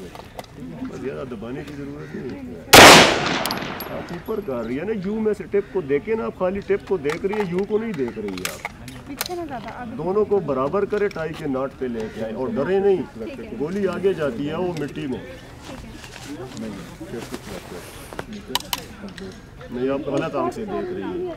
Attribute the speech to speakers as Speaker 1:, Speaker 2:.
Speaker 1: ज़्यादा दबाने की ज़रूरत नहीं। आप ऊपर कर रही है ना, यू में से टिप को देखे ना, आप खाली टिप को देख रही है, यू को नहीं देख रही है आप।
Speaker 2: पीछे ना ज़्यादा,
Speaker 1: दोनों को बराबर करे, टाई के नाट पे लेके आए और डरे नहीं। गोली आगे जाती है वो मिट्टी में नहीं, आप गलत आंख से देख रही है।